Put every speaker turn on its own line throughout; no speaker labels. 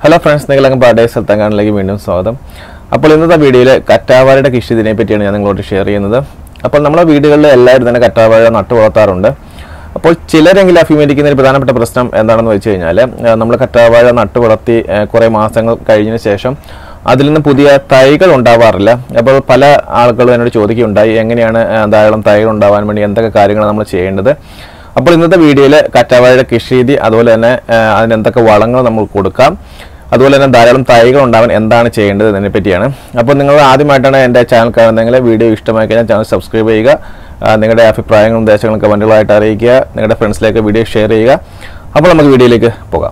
Hello friends, നിങ്ങളെല്ലാം പാടേഴ്സ് സ്ഥലത്തങ്ങാനിലേക്ക് വീണ്ടും സ്വാഗതം. അപ്പോൾ ഇന്നത്തെ വീഡിയോയിൽ കറ്റാവാഴയുടെ കൃഷി ഇതിനെ പറ്റിയാണ് ഞാൻ നിങ്ങളോട് ഷെയർ ചെയ്യുന്നത്. അപ്പോൾ നമ്മുടെ വീടുകളിൽ എല്ലാവരും തന്നെ കറ്റാവാഴ നട്ടു വളർത്താറുണ്ട്. അപ്പോൾ ചിലരെങ്കിലും അഭിമുഖീകരിക്കുന്ന ഒരു പ്രധാനപ്പെട്ട പ്രശ്നം എന്താണെന്ന് വെച്ച് കഴിഞ്ഞാൽ, നമ്മൾ കറ്റാവാഴ നട്ടു വളർത്തി കുറേ മാസങ്ങൾ കഴിഞ്ഞതിന് ശേഷം അതിൽ നിന്ന് പുതിയ തൈകൾ ഉണ്ടാവാറില്ല. അപ്പോൾ പല ആളുകളും എന്നോട് ചോദിക്കുകയുണ്ടായി, എങ്ങനെയാണ് ധാരാളം തൈകൾ ഉണ്ടാവാൻ വേണ്ടി എന്തൊക്കെ കാര്യങ്ങളാണ് നമ്മൾ ചെയ്യേണ്ടത്. അപ്പോൾ ഇന്നത്തെ വീഡിയോയിൽ കറ്റാവാഴയുടെ കൃഷി രീതി, അതുപോലെ തന്നെ അതിന് എന്തൊക്കെ വളങ്ങൾ നമ്മൾ കൊടുക്കാം, അതുപോലെ തന്നെ ധാരാളം തൈകൾ ഉണ്ടാവാൻ എന്താണ് ചെയ്യേണ്ടത് എന്നതിനെ പറ്റിയാണ്. അപ്പോൾ നിങ്ങൾ ആദ്യമായിട്ടാണ് എൻ്റെ ചാനൽ കാണുന്നതെങ്കിൽ വീഡിയോ ഇഷ്ടമായി കഴിഞ്ഞാൽ ചാനൽ സബ്സ്ക്രൈബ് ചെയ്യുക. നിങ്ങളുടെ അഭിപ്രായങ്ങളും നിർദ്ദേശങ്ങളും കമൻറ്റുകളായിട്ട് അറിയിക്കുക. നിങ്ങളുടെ ഫ്രണ്ട്സിലേക്ക് വീഡിയോ ഷെയർ ചെയ്യുക. അപ്പോൾ നമുക്ക് വീഡിയോയിലേക്ക് പോകാം.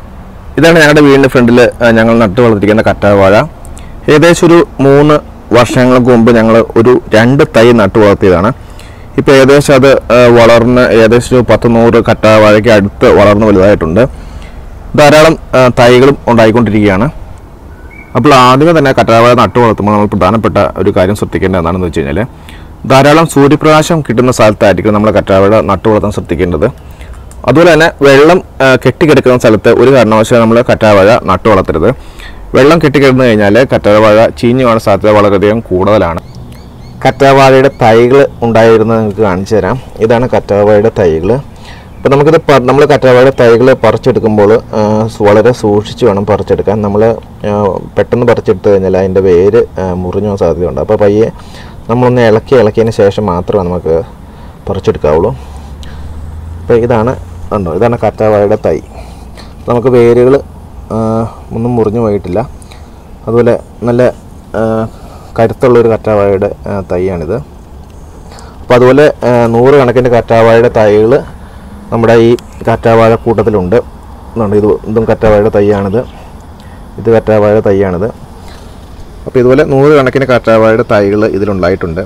ഇതാണ് ഞങ്ങളുടെ വീടിൻ്റെ ഫ്രണ്ടിൽ ഞങ്ങൾ നട്ടു വളർത്തിരിക്കുന്ന കറ്റാവാഴ. ഏകദേശം ഒരു 3 വർഷങ്ങൾക്ക് മുമ്പ് ഞങ്ങൾ ഒരു 2 തൈ നട്ടു വളർത്തിയതാണ്. ഇപ്പോൾ ഏകദേശം അത് വളർന്ന് ഏകദേശം 10-100 കറ്റാവാഴയ്ക്ക് അടുത്ത് വളർന്ന് വലുതായിട്ടുണ്ട്. ധാരാളം തൈകളും ഉണ്ടായിക്കൊണ്ടിരിക്കുകയാണ്. അപ്പോൾ ആദ്യമേ തന്നെ കറ്റാവാഴ നട്ടു വളർത്തുമ്പോൾ നമ്മൾ പ്രധാനപ്പെട്ട ഒരു കാര്യം ശ്രദ്ധിക്കേണ്ടത് എന്താണെന്ന് വെച്ച് കഴിഞ്ഞാൽ, ധാരാളം സൂര്യപ്രകാശം കിട്ടുന്ന സ്ഥലത്തായിരിക്കും നമ്മൾ കറ്റാവാഴ നട്ടു വളർത്താൻ ശ്രദ്ധിക്കേണ്ടത്. അതുപോലെ തന്നെ വെള്ളം കെട്ടിക്കിടക്കുന്ന സ്ഥലത്ത് ഒരു കാരണവശാലും നമ്മൾ കറ്റാവാഴ നട്ടു വളർത്തരുത്. വെള്ളം കെട്ടിക്കിടന്നു കഴിഞ്ഞാൽ കറ്റാവാഴ ചീഞ്ഞു പോകാൻ സാധ്യത വളരെയധികം കൂടുതലാണ്. കറ്റാവാഴയുടെ തൈകൾ ഉണ്ടായിരുന്നത് നിങ്ങൾക്ക് കാണിച്ചു തരാം. ഇതാണ് കറ്റാവാഴയുടെ തൈകൾ. അപ്പോൾ നമ്മൾ കറ്റാവാഴയുടെ തൈകൾ പറിച്ചെടുക്കുമ്പോൾ വളരെ സൂക്ഷിച്ച് വേണം പറിച്ചെടുക്കാൻ. നമ്മൾ പെട്ടെന്ന് പറിച്ചെടുത്ത് കഴിഞ്ഞാൽ അതിൻ്റെ വേര് മുറിഞ്ഞു പോകാൻ സാധ്യതയുണ്ട്. അപ്പോൾ പയ്യെ നമ്മളൊന്ന് ഇളക്കിയതിന് ശേഷം മാത്രമേ നമുക്ക് പറിച്ചെടുക്കാവുള്ളൂ. അപ്പോൾ ഇതാണ് കറ്റാവാഴയുടെ തൈ. നമുക്ക് വേരുകൾ ഒന്നും മുറിഞ്ഞു പോയിട്ടില്ല. അതുപോലെ നല്ല കരുത്തുള്ളൊരു കറ്റാവാഴയുടെ തൈയാണിത്. അപ്പോൾ അതുപോലെ 100 കണക്കിന് കറ്റാവാഴയുടെ തൈകൾ നമ്മുടെ ഈ കറ്റാവാഴ കൂട്ടത്തിലുണ്ട്. ഇതും കറ്റാവാഴയുടെ തൈയാണിത്. ഇത് കറ്റാവാഴയുടെ തൈയാണിത്. അപ്പോൾ ഇതുപോലെ 100 കണക്കിന് കറ്റാവാഴയുടെ തൈകൾ ഇതിലുണ്ടായിട്ടുണ്ട്.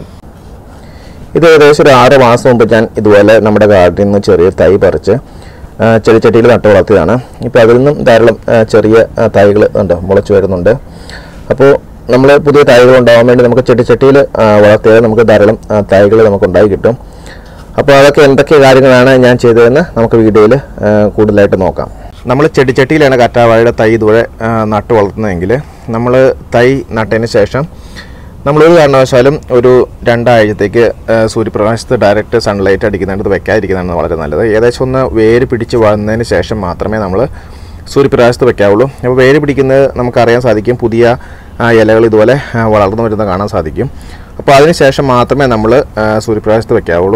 ഇത് ഏകദേശം ഒരു 6 മാസം മുമ്പ് ഞാൻ ഇതുപോലെ നമ്മുടെ ഗാർഡനിൽ നിന്ന് ചെറിയ തൈ പറിച്ച് ചെടിച്ചട്ടിയിൽ നട്ടു വളർത്തിയതാണ്. ഇപ്പോൾ അതിൽ നിന്നും ധാരാളം ചെറിയ തൈകൾ മുളച്ചു വരുന്നുണ്ട്. അപ്പോൾ നമ്മൾ പുതിയ തൈകൾ ഉണ്ടാകാൻ വേണ്ടി നമുക്ക് ചെടിച്ചട്ടിയിൽ വളർത്തിയാൽ നമുക്ക് ധാരാളം തൈകൾ നമുക്ക് ഉണ്ടായി കിട്ടും. അപ്പോൾ അതൊക്കെ എന്തൊക്കെ കാര്യങ്ങളാണ് ഞാൻ ചെയ്തതെന്ന് നമുക്ക് വീഡിയോയിൽ കൂടുതലായിട്ട് നോക്കാം. നമ്മൾ ചെടിച്ചട്ടിയിലാണ് കറ്റാവാഴയുടെ തൈ ഇതുവരെ നട്ടു വളർത്തുന്നതെങ്കിൽ, നമ്മൾ തൈ നട്ടതിന് ശേഷം നമ്മളൊരു കാരണവശാലും ഒരു 2 ആഴ്ചത്തേക്ക് സൂര്യപ്രകാശത്ത് ഡയറക്റ്റ് സൺലൈറ്റ് അടിക്കുന്നതിനകത്ത് വെക്കാതിരിക്കുന്നതാണ് വളരെ നല്ലത്. ഏകദേശം ഒന്ന് വേര് പിടിച്ച് വന്നതിന് ശേഷം മാത്രമേ നമ്മൾ സൂര്യപ്രകാശത്ത് വെക്കാവുള്ളൂ. അപ്പോൾ വേര് പിടിക്കുന്നത് നമുക്കറിയാൻ സാധിക്കും. പുതിയ ഇലകൾ ഇതുപോലെ വളർന്നു വരുന്നത് കാണാൻ സാധിക്കും. അപ്പോൾ അതിന് ശേഷം മാത്രമേ നമ്മൾ സൂര്യപ്രകാശത്ത് വെക്കാവുള്ളൂ.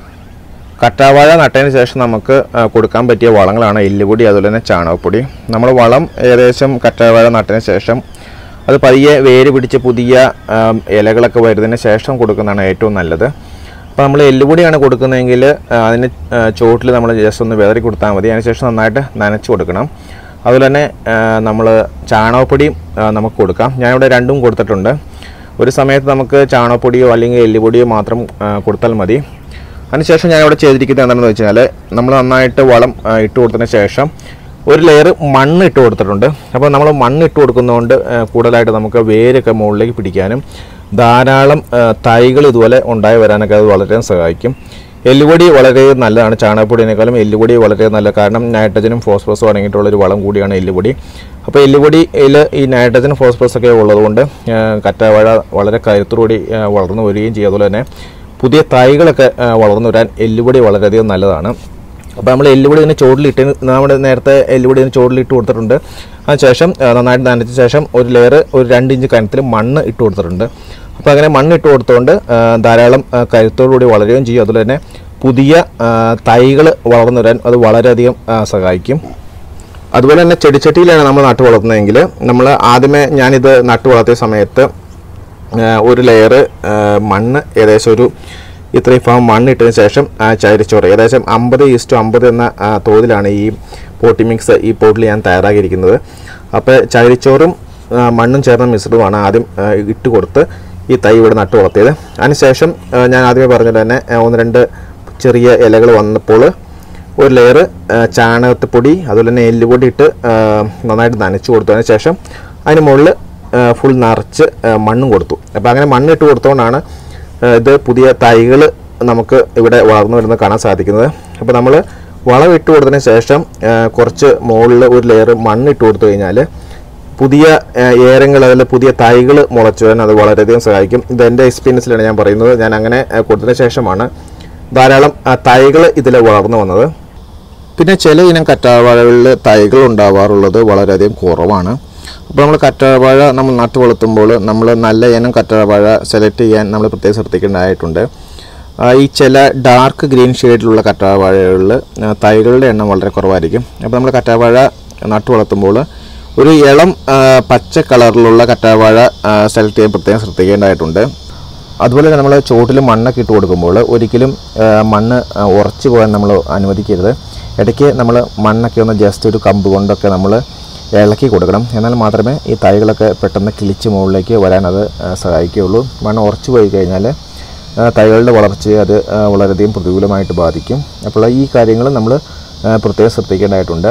കറ്റാവാഴ നട്ടതിന് ശേഷം നമുക്ക് കൊടുക്കാൻ പറ്റിയ വളങ്ങളാണ് എല്ലുപൊടി, അതുപോലെ തന്നെ ചാണകപ്പൊടി. നമ്മൾ വളം ഏകദേശം കറ്റാവാഴ നട്ടതിന് ശേഷം അത് പതിയെ വേര് പിടിച്ച് പുതിയ ഇലകളൊക്കെ വരുന്നതിന് ശേഷം കൊടുക്കുന്നതാണ് ഏറ്റവും നല്ലത്. അപ്പോൾ നമ്മൾ എല്ലുപൊടിയാണ് കൊടുക്കുന്നതെങ്കിൽ അതിന് ചുവട്ടിൽ നമ്മൾ ജസ്റ്റ് ഒന്ന് വിതറി കൊടുത്താൽ മതി. അതിനുശേഷം നന്നായിട്ട് നനച്ച് കൊടുക്കണം. അതുപോലെ തന്നെ നമ്മൾ ചാണകപ്പൊടിയും നമുക്ക് കൊടുക്കാം. ഞാനിവിടെ രണ്ടും കൊടുത്തിട്ടുണ്ട്. ഒരു സമയത്ത് നമുക്ക് ചാണകപ്പൊടിയോ അല്ലെങ്കിൽ എല്ലുപൊടിയോ മാത്രം കൊടുത്താൽ മതി. അതിനുശേഷം ഞാനിവിടെ ചെയ്തിരിക്കുന്നത് എന്താണെന്ന് വെച്ച് കഴിഞ്ഞാൽ, നമ്മൾ നന്നായിട്ട് വളം ഇട്ട് കൊടുത്തതിന് ശേഷം ഒരു ലെയർ മണ്ണ് ഇട്ട് കൊടുത്തിട്ടുണ്ട്. അപ്പോൾ നമ്മൾ മണ്ണ് ഇട്ട് കൊടുക്കുന്നതുകൊണ്ട് കൂടുതലായിട്ട് നമുക്ക് വേരൊക്കെ മുകളിലേക്ക് പിടിക്കാനും ധാരാളം തൈകൾ ഇതുപോലെ ഉണ്ടായി വരാനൊക്കെ അത് വളരെ സഹായിക്കും. എല്ലുപൊടി വളരെ നല്ലതാണ്. ചാണകപ്പൊടിയേക്കാളും എല്ലുപൊടി വളരെ നല്ല, കാരണം നൈട്രജനും ഫോസ്ഫറസും അടങ്ങിയിട്ടുള്ളൊരു വളം കൂടിയാണ് എല്ലുപൊടി. അപ്പോൾ എല്ലുപൊടിയിൽ ഈ നൈട്രജനും ഫോസ്ഫറസൊക്കെ ഉള്ളതുകൊണ്ട് കറ്റാവാഴ വളരെ കരുത്തോടുകൂടി വളർന്നു വരികയും ചെയ്യും. അതുപോലെ തന്നെ പുതിയ തൈകളൊക്കെ വളർന്നു വരാൻ എല്ലുപൊടി വളരെയധികം നല്ലതാണ്. അപ്പോൾ നമ്മൾ എല്ലുപൊടി ഇതിന് ചോട്ടിലിട്ട്, നമ്മൾ നേരത്തെ എല്ലുപൊടി ഇതിന് ചോട്ടിലിട്ട് കൊടുത്തിട്ടുണ്ട്. അതിനുശേഷം നന്നായിട്ട് നനച്ച ശേഷം ഒരു ലെയർ ഒരു 2 ഇഞ്ച് കനത്തിൽ മണ്ണ് ഇട്ട് കൊടുത്തിട്ടുണ്ട്. അപ്പോൾ അങ്ങനെ മണ്ണ് ഇട്ട് കൊടുത്തുകൊണ്ട് ധാരാളം കരുത്തോടുകൂടി വളരുകയും ചെയ്യും. അതുപോലെ തന്നെ പുതിയ തൈകൾ വളർന്നു വരാൻ അത് വളരെയധികം സഹായിക്കും. അതുപോലെ തന്നെ ചെടിച്ചട്ടിയിലാണ് നമ്മൾ നട്ടു വളർത്തുന്നതെങ്കിൽ, നമ്മൾ ആദ്യമേ ഞാനിത് നട്ടു വളർത്തിയ സമയത്ത് ഒരു ലെയർ മണ്ണ് ഏകദേശം ഒരു ഇത്രയും ഭാഗം മണ്ണ് ഇട്ടതിന് ശേഷം ചകിരിച്ചോറ് ഏകദേശം 50:50 എന്ന തോതിലാണ് ഈ പോട്ടി മിക്സ് ഈ പോട്ടിൽ ഞാൻ തയ്യാറാക്കിയിരിക്കുന്നത്. അപ്പോൾ ചകിരിച്ചോറും മണ്ണും ചേർന്ന മിശ്രിതമാണ് ആദ്യം ഇട്ട് കൊടുത്ത് ഈ തൈ ഇവിടെ നട്ടു വളർത്തിയത്. അതിനുശേഷം ഞാൻ ആദ്യമേ പറഞ്ഞത് തന്നെ 1-2 ചെറിയ ഇലകൾ വന്നപ്പോൾ ഒരു ലെയർ ചാണകപ്പൊടി അതുപോലെ തന്നെ എല്ലുപൊടി ഇട്ട് നന്നായിട്ട് നനച്ചു കൊടുത്തു. അതിന് ശേഷം അതിന് മുകളിൽ ഫുൾ നിറച്ച് മണ്ണും കൊടുത്തു. അപ്പോൾ അങ്ങനെ മണ്ണിട്ട് കൊടുത്തുകൊണ്ടാണ് ഇത് പുതിയ തൈകൾ നമുക്ക് ഇവിടെ വളർന്നു വരുന്നത് കാണാൻ സാധിക്കുന്നത്. അപ്പോൾ നമ്മൾ വളം ഇട്ട് കൊടുത്തതിന് ശേഷം കുറച്ച് മുകളിൽ ഒരു ലെയർ മണ്ണ് ഇട്ട് കൊടുത്തു കഴിഞ്ഞാൽ പുതിയ ഏരങ്ങൾ അതിൽ പുതിയ തൈകൾ മുളച്ചു വരാൻ അത് വളരെയധികം സഹായിക്കും. ഇത് എൻ്റെ എക്സ്പീരിയൻസിലാണ് ഞാൻ പറയുന്നത്. ഞാൻ അങ്ങനെ കൊടുത്തതിന് ശേഷമാണ് ധാരാളം തൈകൾ ഇതിൽ വളർന്നു വന്നത്. പിന്നെ ചില ഇനം കറ്റാർവാഴകളിൽ തൈകൾ ഉണ്ടാവാറുള്ളത് വളരെയധികം കുറവാണ്. അപ്പോൾ നമ്മൾ കറ്റാർവാഴ നമ്മൾ നട്ടു വളർത്തുമ്പോൾ നമ്മൾ നല്ല ഇനം കറ്റാർവാഴ സെലക്ട് ചെയ്യാൻ നമ്മൾ പ്രത്യേകം ശ്രദ്ധിക്കേണ്ടതായിട്ടുണ്ട്. ഈ ചില ഡാർക്ക് ഗ്രീൻ ഷെയ്ഡിലുള്ള കറ്റാർവാഴകളിൽ തൈകളുടെ എണ്ണം വളരെ കുറവായിരിക്കും. അപ്പോൾ നമ്മൾ കറ്റാർവാഴ നട്ടു വളർത്തുമ്പോൾ ഒരു ഇളം പച്ച കളറിലുള്ള കറ്റാർവാഴ സെലക്ട് ചെയ്യാൻ പ്രത്യേകം ശ്രദ്ധിക്കേണ്ടതായിട്ടുണ്ട്. അതുപോലെ തന്നെ നമ്മൾ ചോട്ടിൽ മണ്ണൊക്കെ ഇട്ട് കൊടുക്കുമ്പോൾ ഒരിക്കലും മണ്ണ് ഉറച്ചു പോകാൻ നമ്മൾ അനുവദിക്കരുത്. ഇടയ്ക്ക് നമ്മൾ മണ്ണൊക്കെ ഒന്ന് ജസ്റ്റ് ഒരു കമ്പ് കൊണ്ടൊക്കെ നമ്മൾ ഇളക്കി കൊടുക്കണം. എന്നാൽ മാത്രമേ ഈ തൈകളൊക്കെ പെട്ടെന്ന് കിളിച്ച് മുകളിലേക്ക് വരാൻ അത് സഹായിക്കുകയുള്ളൂ. മണ്ണ് ഉറച്ചു പോയി കഴിഞ്ഞാൽ തൈകളുടെ വളർച്ചയെ അത് വളരെയധികം പ്രതികൂലമായിട്ട് ബാധിക്കും. അപ്പോൾ ഈ കാര്യങ്ങൾ നമ്മൾ പ്രത്യേകം ശ്രദ്ധിക്കേണ്ടതായിട്ടുണ്ട്.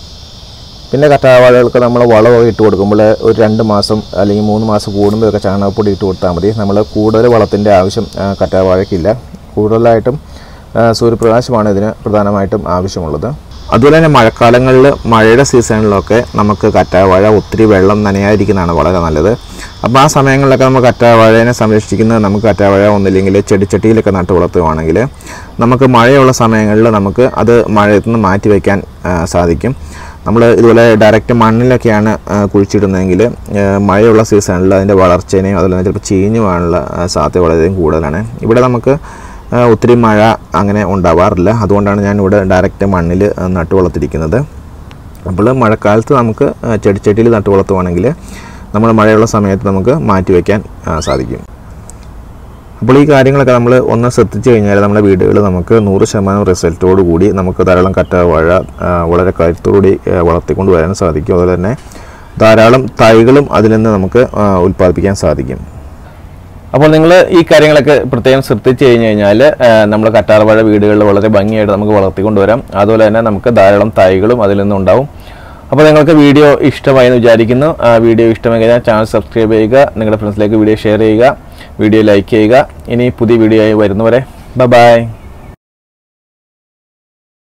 പിന്നെ കറ്റാർവാഴകൾക്ക് നമ്മൾ വളമൊക്കെ ഇട്ട് കൊടുക്കുമ്പോൾ ഒരു 2 മാസം അല്ലെങ്കിൽ 3 മാസം കൂടുമ്പോഴൊക്കെ ചാണകപ്പൊടി ഇട്ട് കൊടുത്താൽ മതി. നമ്മൾ കൂടുതൽ വളത്തിൻ്റെ ആവശ്യം കറ്റാർവാഴയ്ക്കില്ല. കൂടുതലായിട്ടും സൂര്യപ്രകാശമാണ് ഇതിന് പ്രധാനമായിട്ടും ആവശ്യമുള്ളത്. അതുപോലെ തന്നെ മഴക്കാലങ്ങളിൽ മഴയുടെ സീസണിലൊക്കെ നമുക്ക് കറ്റാർവാഴ ഒത്തിരി വെള്ളം നനയാതിരിക്കുന്നതാണ് വളരെ നല്ലത്. അപ്പോൾ ആ സമയങ്ങളിലൊക്കെ നമ്മൾ കറ്റാർവാഴയെ സംരക്ഷിക്കുന്നത് നമുക്ക് കറ്റാർവാഴ ഒന്നില്ലെങ്കിൽ ചെടിച്ചട്ടിയിലൊക്കെ നട്ട് വളർത്തുകയാണെങ്കിൽ നമുക്ക് മഴയുള്ള സമയങ്ങളിൽ നമുക്ക് അത് മഴയത്തു നിന്ന് മാറ്റി വയ്ക്കാൻ സാധിക്കും. നമ്മൾ ഇതുപോലെ ഡയറക്റ്റ് മണ്ണിലൊക്കെയാണ് കുഴിച്ചിടുന്നതെങ്കിൽ മഴയുള്ള സീസണിൽ അതിൻ്റെ വളർച്ചേനെയും അതുപോലെ ചിലപ്പോൾ ചീഞ്ഞു പോകാനുള്ള സാധ്യത വളരെയധികം കൂടുതലാണ്. ഇവിടെ നമുക്ക് ഒത്തിരി മഴ അങ്ങനെ ഉണ്ടാവാറില്ല. അതുകൊണ്ടാണ് ഞാൻ ഇവിടെ ഡയറക്റ്റ് മണ്ണിൽ നട്ടു വളർത്തിയിരിക്കുന്നത്. അപ്പോൾ മഴക്കാലത്ത് നമുക്ക് ചെടിച്ചട്ടിയിൽ നട്ടു വളർത്തുവാണെങ്കിൽ നമ്മൾ മഴയുള്ള സമയത്ത് നമുക്ക് മാറ്റി വയ്ക്കാൻ സാധിക്കും. അപ്പോൾ ഈ കാര്യങ്ങളൊക്കെ നമ്മൾ ഒന്ന് ശ്രദ്ധിച്ചു കഴിഞ്ഞാൽ നമ്മുടെ വീടുകളിൽ നമുക്ക് 100% റിസൾട്ടോടു കൂടി നമുക്ക് ധാരാളം കറ്റാർവാഴ വളരെ കരുത്തോടുകൂടി വളർത്തിക്കൊണ്ട് വരാൻ സാധിക്കും. അതുപോലെ തന്നെ ധാരാളം തൈകളും അതിൽ നിന്ന് നമുക്ക് ഉൽപ്പാദിപ്പിക്കാൻ സാധിക്കും. അപ്പോൾ നിങ്ങൾ ഈ കാര്യങ്ങളൊക്കെ പ്രത്യേകം ശ്രദ്ധിച്ചു കഴിഞ്ഞാൽ നമ്മൾ കറ്റാർവാഴ വീടുകളിൽ വളരെ ഭംഗിയായിട്ട് നമുക്ക് വളർത്തിക്കൊണ്ടുവരാം. അതുപോലെ തന്നെ നമുക്ക് ധാരാളം തൈകളും അതിൽ നിന്നുണ്ടാവും. അപ്പോൾ നിങ്ങൾക്ക് വീഡിയോ ഇഷ്ടമായി എന്ന് വിചാരിക്കുന്നു. വീഡിയോ ഇഷ്ടമായി കഴിഞ്ഞാൽ ചാനൽ സബ്സ്ക്രൈബ് ചെയ്യുക, നിങ്ങളുടെ ഫ്രണ്ട്സിലേക്ക് വീഡിയോ ഷെയർ ചെയ്യുക, വീഡിയോ ലൈക്ക് ചെയ്യുക. ഇനി പുതിയ വീഡിയോ ആയി വരുന്നവരെ ബൈ.